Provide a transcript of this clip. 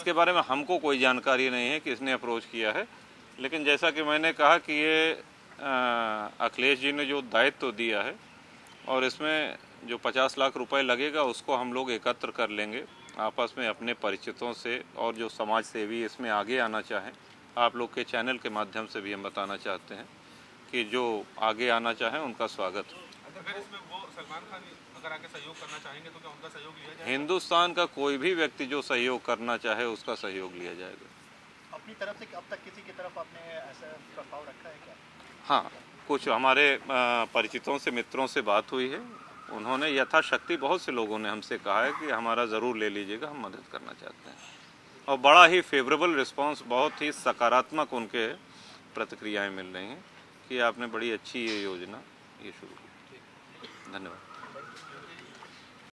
इसके बारे में हमको कोई जानकारी नहीं है किसने अप्रोच किया है, लेकिन जैसा कि मैंने कहा कि ये अखिलेश जी ने जो दायित्व दिया है और इसमें जो 50 लाख रुपए लगेगा उसको हम लोग एकत्र कर लेंगे आपस में अपने परिचितों से, और जो समाज सेवी इसमें आगे आना चाहें, आप लोग के चैनल के माध्यम से भी हम बताना चाहते हैं कि जो आगे आना चाहें उनका स्वागत। अगर इसमें वो सलमान खान अगर आके सहयोग करना चाहेंगे तो क्या उनका सहयोग लिया जाएगा? हिंदुस्तान का कोई भी व्यक्ति जो सहयोग करना चाहे उसका सहयोग लिया जाएगा। अपनी तरफ से अब तक किसी की तरफ आपने ऐसा प्रस्ताव रखा है क्या? हाँ, कुछ हमारे परिचितों से, मित्रों से बात हुई है। उन्होंने यथाशक्ति, बहुत से लोगों ने हमसे कहा है कि हमारा ज़रूर ले लीजिएगा, हम मदद करना चाहते हैं। और बड़ा ही फेवरेबल रिस्पांस, बहुत ही सकारात्मक उनके प्रतिक्रियाएं मिल रही हैं कि आपने बड़ी अच्छी ये योजना शुरू की। धन्यवाद।